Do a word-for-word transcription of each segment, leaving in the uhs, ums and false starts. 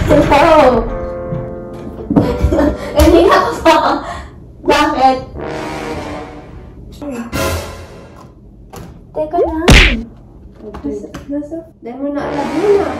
Hello! Hindi na ako pa. Bakit? Teka lang. Nasa, nasa, dahil mo na alam mo na.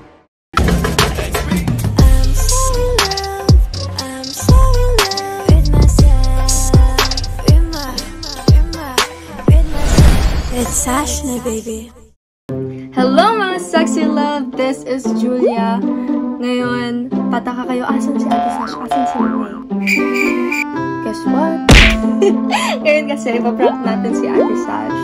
It's Ashley, baby. Hello mga sexy love! This is Julia. Ngayon, pataka kayo, asan si Ate Sash? Asan si May? Guess what? Ngayon kasi, ipaprank natin si Ate Sash.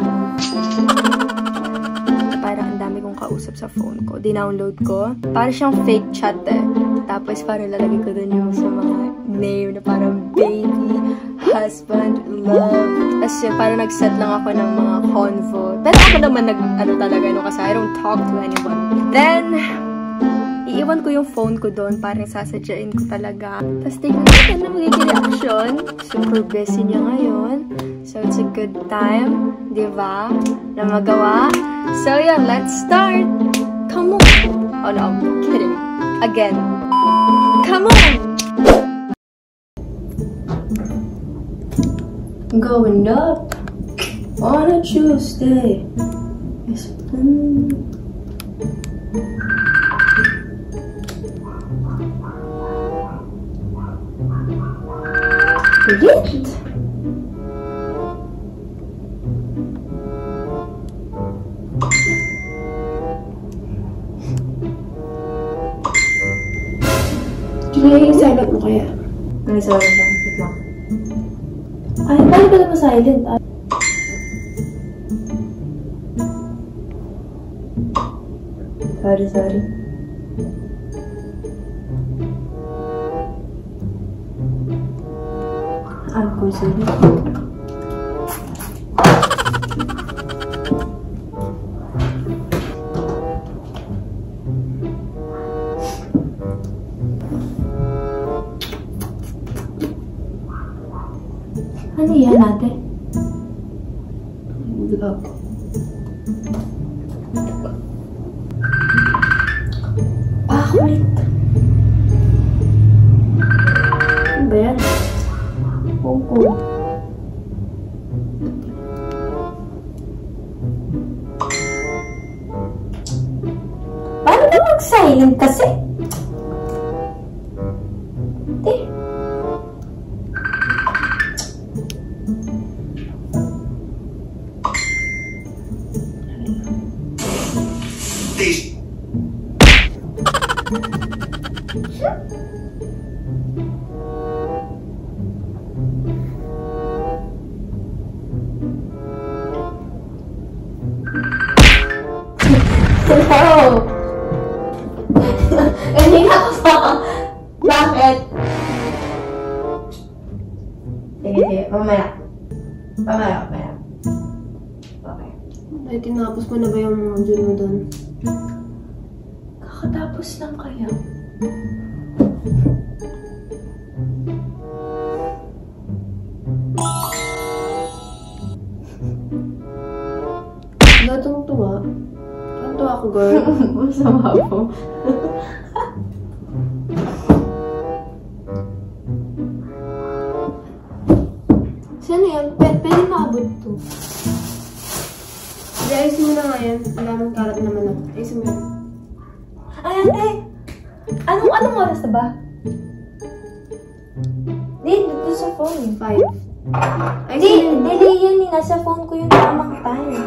Parang ang dami kong kausap sa phone ko. Dinownload ko. Parang siyang fake chat eh. Tapos parang lalagay ko dun yung sa mga name na parang baby, husband, love. Tapos yun, parang nag-set lang ako ng mga convo. Pero ako naman nag, ano talaga, no, kasi I don't talk to anyone. Then, iiwan ko yung phone ko doon, parang sasadyain ko talaga. Tapos tignan natin na magiging reaction. Super busy niya ngayon. So, it's a good time, di ba? Na magawa. So, yeah, let's start! Come on! Oh no, I'm kidding. Again. Come on! Going up on a Tuesday. Yes. Mm. Legit. Julia, yung silent mo kaya? Ay, sorry lang. Wait lang. Ay, paano ka naman silent? Ay. Sorry, sorry. Ay, ko sorry. Ano yan natin? Vlog. Bakit? Ano ba yan? Opo. Paano na mag-silent kasi? Eh. Hello! Hindi na ako pa. Bakit? Sige, sige. Mamaya. Mamaya, mamaya. Okay. Ay, tinapos mo na ba yung module mo doon? Kakatapos lang kaya. Wala itong tuwa. Ang tuwa ko, girl. Masama po. Saan yan? P pwede maabot to. Hindi, ayusin mo na nga yan. Ang daming karat naman na. Ayusin mo yan. Ay, ate! Anong, anong oras na ba? Di, dito sa phone. Five. Di, di, di, yan eh. Nasa phone ko yung tamang time.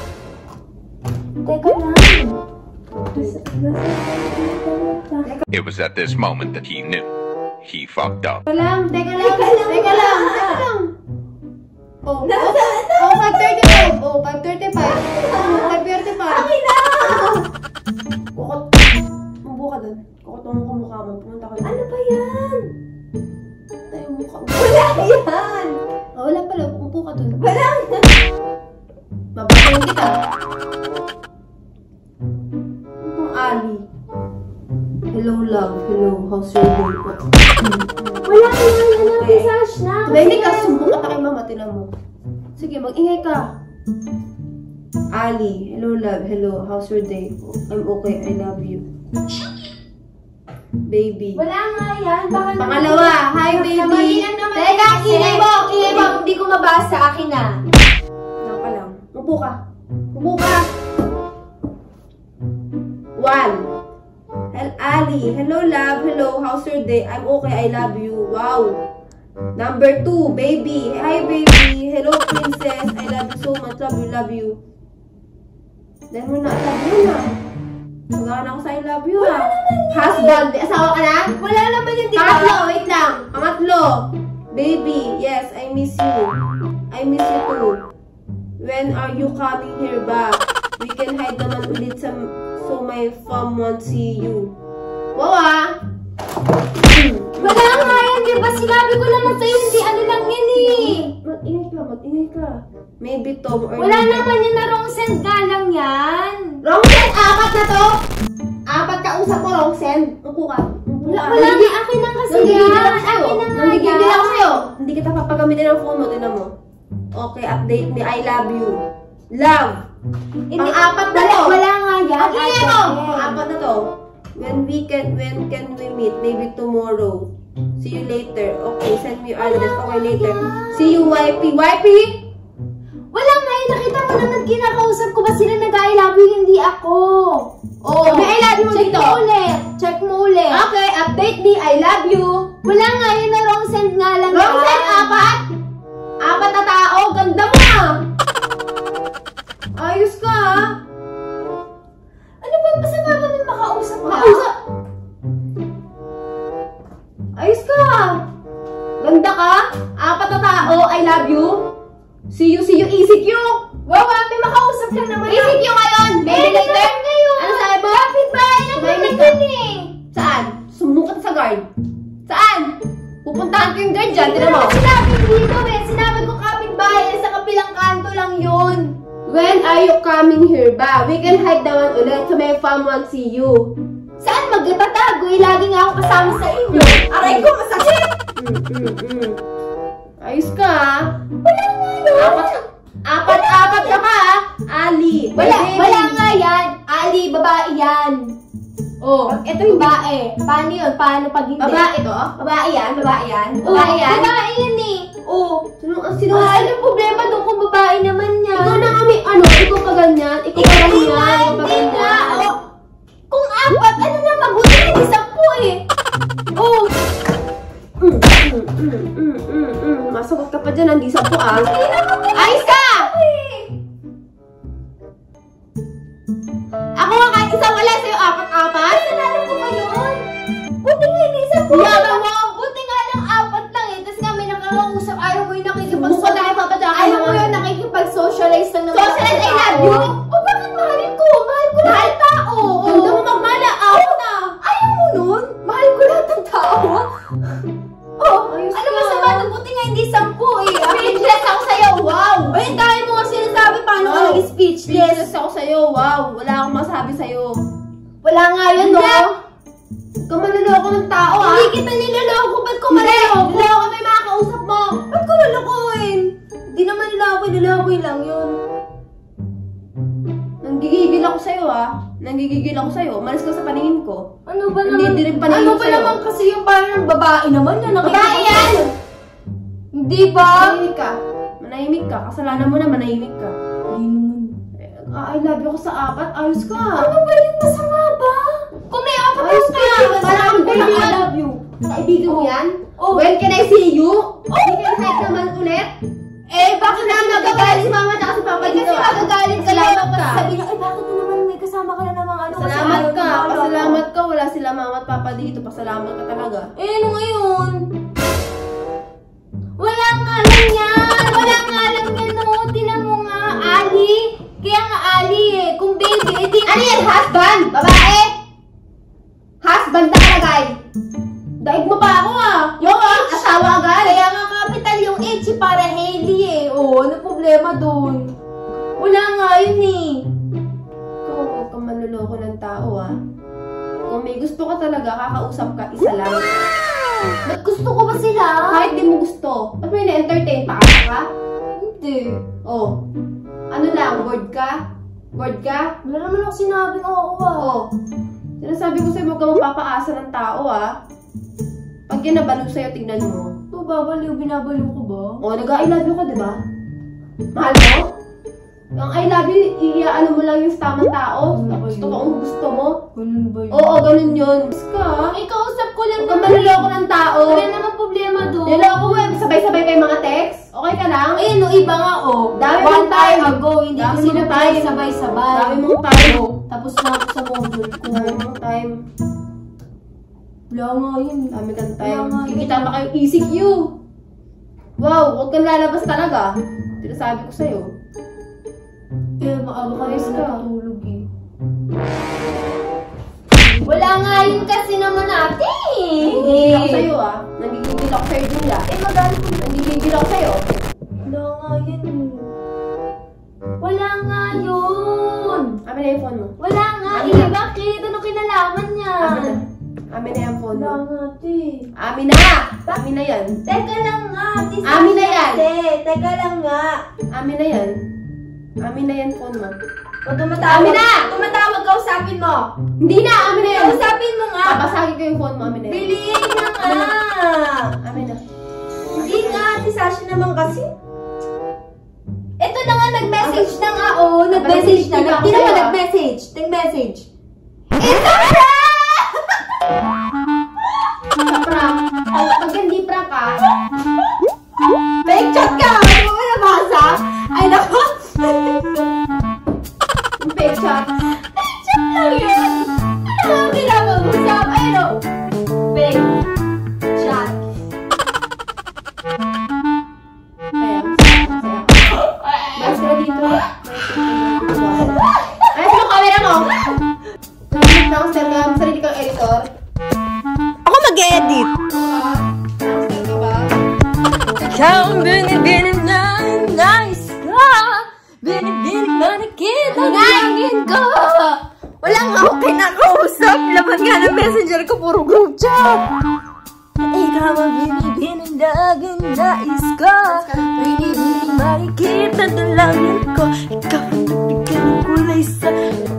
Teka lang. Nasa, nasa, It was at this moment that he knew he fucked up. Teka lang, teka lang, Teka lang. teka lang, teka lang. Oh, Nasa, oh, five thirty-five. Oh, five thirty-five. Oh, five thirty-five. Akin na! Kukot. Umubo ka doon. Kukot mo ang mukha mo. Pumunta ka doon. Ano ba yan? Tayo yung mukha mo. Wala yan! Oh, wala pala. Umupo ka doon. Wala! Babatayin kita. Itong Ali. Hello, love. Hello. How's your day? Wala yan! Ano? Massage na! Tumahimik ka. Sumbong ka kay mama. Tinan mo. Sige, mag-ingay ka. Ali. Hello, love. Hello. How's your day? I'm okay. I love you. baby. Wala nga yan. Baka Pangalawa, hi baby. Teka, ingay mo, ingay mo. Hindi ko mabasa. Akin na. Lang ka lang. Upo ka. Upo ka. One. Hel Ali. Hello, love. Hello. How's your day? I'm okay. I love you. Wow. Number two, baby. Hi, baby. Hello, princess. I love you so much. Love you, love you. Dahil mo na, I love you na. Magawa na ako sa I love you, ha. Husband. Asawa ka na? Wala naman yun, di ba? Pangatlo, wait lang. Pangatlo. Baby, yes, I miss you. I miss you too. When are you coming here back? We can hide naman ulit sa, so my fam won't see you. Wow, ah. Wala nga yan, di ba? Sinabi ko naman sa'yo, hindi ano lang yan eh. Mag-ingay ka, mag-ingay ka. Maybe Tom or... Wala naman yun na wrong send nga lang yan. Wrong send? Apat na to? Apat ka usap mo, wrong send? Upo ka. Upo Wala, ka. wala nga, akin lang kasi yan. Akin na nga Nanggigigil yan. ako sa'yo. Hindi kita papagamitin ng phone mo, tinan mo. Okay, update me. I love you. Love. Pang-apat na to. Wala nga yan. Okay, ano? Pang-apat na to. When we can, when can we meet? Maybe tomorrow. See you later. Okay, send me your address. Okay, later. See you, Y P. Y P? Wala nga yun. Nakita mo naman kinakausap ko ba sila nag-I love you, hindi ako. Oh, may I love you Check dito. mo ulit. Check mo ulit. Okay, update me. I love you. Wala nga yun na wrong send nga lang Wrong yan. send, apat? Apat na tao? Ganda mo ah. Ayos ka ah. Ano ba? Basta ba naman makausap ka? Makausap. Ayos ka ah. Ganda ka. Apat na tao. I love you. See you, see you. E C Q. Wow, ate, makausap lang naman. E C Q ngayon. Maybe Eh, later. ngayon. Ano sabi mo? Kapit-bahay lang Tumahimik naman ka. yun eh. Saan? Sumukat sa guard. Saan? Pupuntahan ko yung guard dyan. Tinan mo. Ano sinabi dito eh? Sinabi ko kapit-bahay sa kabilang kanto lang yun. When are you coming here ba? We can hide naman ulit so may fam won't see you. Saan magtatago eh? Lagi nga ako kasama sa inyo. Aray ko, masakit! Mm, mm, mm. Ayos ka ah. Wala nga yun. Apat, apat, apat ka pa ah. Ali. Wala, baby. wala nga yan. Ali, babae yan. Oh, Ito yung babae. Paano yun? Paano pag hindi? babae to? Babae yan? Babae yan? Oh, Babae yan? babae yan eh. Oh. Sino, ang sino? Ah, anong problema doon kung babae naman yan? Ikaw na kami, ano, ikaw pa ganyan, ikaw pa Hindi ganyan, nga, ikaw pa hindi nga. ganyan. Oh. Kung apat, ano na, mabuti na di sampu eh. Oh. Mm, mm, mm, mm, mm, mm. Masagot ka pa dyan, hindi sa po ah. Ayos ka! Ako nga kahit isa wala sa'yo, apat-apat. Nanalo ko ba yun? Buti nga hindi sampu. Yabang mo! Buti nga lang apat lang eh. Tapos nga may nakakausap. Ayaw mo yung nakikipag- Subukan tayo, papadyakan Ayaw mo naman. yung nakikipag-socialize lang naman. Socialize, I love you. O bakit mahalin ko? Mahal ko lahat ng tao. Ganda mo magmala, ako na. Ayaw mo nun? Mahal ko lahat ng tao. Oh, Ayos ano ka. masama doon? Buti nga hindi sampu eh. Speechless ako sa'yo, wow! Ay, dahil mo nga sinasabi paano ka Wow. naging speechless. Speechless ako sa'yo, wow! Wala akong masabi sa'yo. Wala nga yun, Hindi. no? Huwag ka manloloko ng tao, ah! Hindi kita niloloko. Ba't ko Hindi! maloloko? Niloloko may mga kausap mo! Ba't ko lolokohin? Hindi naman niloloko, niloloko lang yun. Nanggigigil ako sa'yo, ah! Nanggigigil ako sa'yo. Umalis ka sa paningin ko. Ano ba Hindi, naman? di rin paningin Ano ba sa'yo. naman kasi yung parang babae naman yan? Babae yan! Hindi ba? Manahimik ka. Manahimik ka. Kasalanan mo na, manahimik ka. Hindi naman. Eh, I love you ko sa apat. Ayos ka. Ano ba yun? Masama ba? Kung may apat Ayos na ka. kaibigan, Parang sabi ko na baby. I love you. Kaibigan mo yan? Oh. When can I see you? Oh. We can hide naman ulit. Eh, bakit na Nagagalit nagagalit? si mama at si papa Eh, dito. kasi ah. magagalit ka lang. Salamat Tapos ka. sabi niya, eh, bakit na naman may kasama ka na namang ano? kasi Pasalamat ayaw ka. ng bala ko." Pasalamat ka. Wala sila mama at papa dito. Pasalamat ka talaga. Eh, ano ngayon? Wala nga lang yan! Wala nga lang yan, no? Tinan mo nga, Ali. Kaya nga Ali eh. Kung baby, eh di... Ano yan? Husband? Babae? Husband na kalagay. Daig mo pa ako ah. Yo ah. Asawa agad. Kaya nga capital yung H para Hailey eh. Oo, ano problema dun? Wala nga yun eh. Ikaw, huwag kang manloloko ng tao ah. Kung may gusto ka talaga, kakausap ka, isa lang. Ba't gusto ko ba sila? Kahit di mo gusto. Ba't may na-entertain pa ka? Hindi. Oh. Ano lang, bored ka? Bored ka? Wala naman ako sinabing oo ah. Oh. Sinasabi ko sa'yo, huwag ka mapapaasa ng tao, ah. Pag yan nabalo sa'yo, tignan mo. Ito, babaliw, binabaliw ko ba? O, nag-I love you ka, di ba? Mahal mo? Ang I love you, iaano mo lang yung tamang tao. Tapos totoong gusto mo. Ganun ba yun? Oo, ganun yun. Gusto ka? Ay, kausap ko lang Huwag ka manloloko ng tao. Wala naman problema doon. Niloko mo, eh. Sabay-sabay kayo mga text. Okay ka lang? Ayun, no, iba nga, oh. Dami One mong time. time ago, hindi Dami ko sila mong time. sabay-sabay. Dami mong time. Tapos na ako sa module ko. Dami mong time. Wala nga yun. Dami kang Wala time. nga yun. Kikita pa kayo E C Q. Wow, huwag kang lalabas talaga. Sinasabi ko sa'yo. Eh, maaga ka Ayos rin ka. natutulog eh. Wala nga yun kasi naman natin. Nagigigil ako sa'yo, ah. Nagigigil ako sa'yo, Julia. Eh, magalit ko. Nagigigil ako sa'yo. Wala nga yun. Wala nga yun. Amin na yung phone mo. Wala nga Ano eh. na? Bakit? Ano kinalaman niya? Amin na. Amin na yung phone Wala mo. nga, te. Amin na! Amin na yan. Teka lang nga, ate. Amin na yan. Te, teka lang nga. Amin na yan. Amin na yan phone mo. O tumatawag. Amin na! Tumatawag ka, usapin mo. Hindi na! Amin na yan! Usapin mo nga. Papasagin ko yung phone mo. Amin na yan. Biliin na nga. Amin na. Hindi nga, ate Sashi naman kasi. Ito na nga, nag-message na nga, oh. Nag-message na. Nag-message Hindi na naman ako, nag-message. Nag-message. It's a prank! Sa prank. Pag hindi prank ka, Fake chat ka! Hindi mo ba nabasa? Ay, naku. yung fake chat. Fake chat lang yun. Ano ang pinapag-usap? Ayun, oh. Fake chat. Kaya, masaya. Mas ka dito. Ayos mo camera mo! Nakit na ako, sir ka. Masarili kang editor. Ako mag-edit! Sir ka ba? Ikaw ang binibini na nais ka. Binibini na nakita nangin ko. Wala nga ako kinakausap. Laman nga ng messenger ko, puro group chat. Ikaw ang binibini na nais ka. Binibini makikita dalangin ko. Ikaw ang nagbigay ng kulay sa...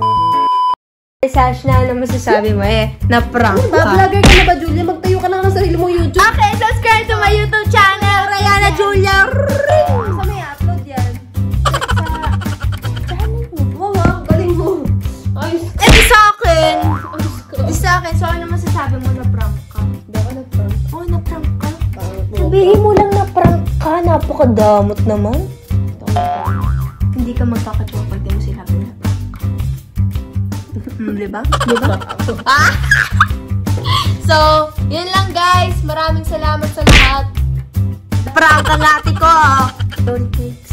Sash na, ano masasabi mo eh? Na-prank ka. Ba-vlogger ka na ba, Julia? Magtayo ka na ng sarili mong YouTube. Okay, subscribe to my YouTube channel, Rayana Julia. Sa may upload yan. Sa channel mo. Wow, ah, galing mo. Ayos ka. Eh, di sa akin. Ayos ka. Di sa akin. So, ano masasabi mo na prank ka? Hindi ako nag-prank. Oh, na-prank ka? Pangit mo. Sabihin mo lang na prank ka. Napakadamot naman. Hindi ka magkakatawa pag di mo sinabi na prank ka. Hmm, diba? Diba? Ah! So, yun lang guys. Maraming salamat sa lahat. Prank ka natin ko. Don't take